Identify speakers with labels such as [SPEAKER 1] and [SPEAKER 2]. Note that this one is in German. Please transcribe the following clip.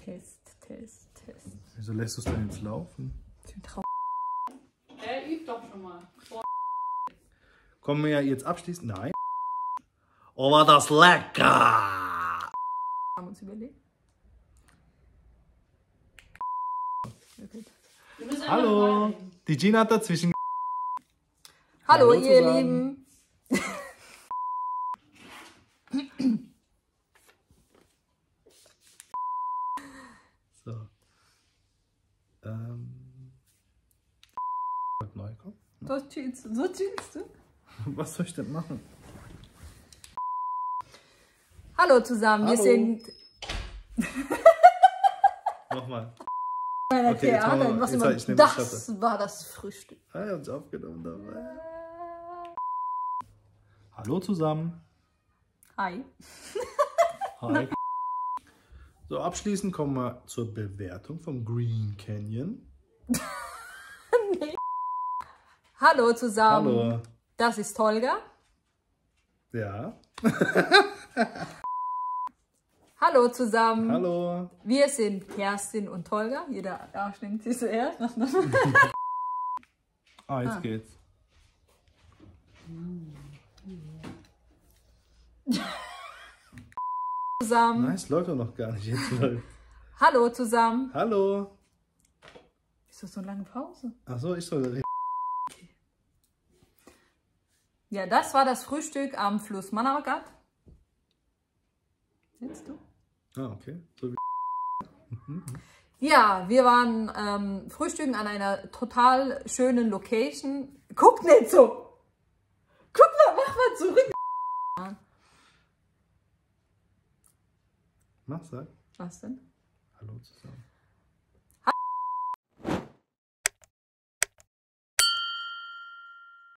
[SPEAKER 1] Test.
[SPEAKER 2] Wieso lässt du es denn jetzt laufen?
[SPEAKER 1] Er übt doch schon mal.
[SPEAKER 2] Kommen wir ja jetzt abschließend? Nein. Oh, war das lecker!
[SPEAKER 1] Haben uns überlegt. Okay.
[SPEAKER 2] Hallo! Die Gina hat dazwischen.
[SPEAKER 1] Hallo,
[SPEAKER 2] Hallo
[SPEAKER 1] ihr
[SPEAKER 2] zusammen.
[SPEAKER 1] Lieben.
[SPEAKER 2] So. Neu kommen.
[SPEAKER 1] So chillst du.
[SPEAKER 2] Was soll ich denn machen?
[SPEAKER 1] Hallo zusammen, wir
[SPEAKER 2] Hallo.
[SPEAKER 1] sind
[SPEAKER 2] Nochmal.
[SPEAKER 1] meiner
[SPEAKER 2] Okay, jetzt machen wir-
[SPEAKER 1] Theater. Was
[SPEAKER 2] jetzt
[SPEAKER 1] immer,
[SPEAKER 2] halt, ich nehme das
[SPEAKER 1] das war das Frühstück.
[SPEAKER 2] Ah, ihr habt es aufgenommen dabei. Hallo zusammen.
[SPEAKER 1] Hi.
[SPEAKER 2] Hi. So, abschließend kommen wir zur Bewertung vom Green Canyon.
[SPEAKER 1] Hallo zusammen.
[SPEAKER 2] Hallo.
[SPEAKER 1] Das ist Holger.
[SPEAKER 2] Ja.
[SPEAKER 1] Hallo zusammen.
[SPEAKER 2] Hallo.
[SPEAKER 1] Wir sind Kerstin und Holger. Jeder Arsch nimmt sich zuerst.
[SPEAKER 2] Ah, jetzt geht's.
[SPEAKER 1] Zusammen.
[SPEAKER 2] Nein, es läuft doch noch gar nicht. Jetzt läuft.
[SPEAKER 1] Hallo zusammen.
[SPEAKER 2] Hallo.
[SPEAKER 1] Wieso so eine lange Pause?
[SPEAKER 2] Achso, ich soll reden.
[SPEAKER 1] Ja, das war das Frühstück am Fluss Manawgat. Jetzt du?
[SPEAKER 2] Ah, okay. So wie
[SPEAKER 1] Ja, wir waren frühstücken an einer total schönen Location. Guck nicht so! Guck mal, mach mal zurück!
[SPEAKER 2] Mach, sag.
[SPEAKER 1] Was denn?
[SPEAKER 2] Hallo zusammen.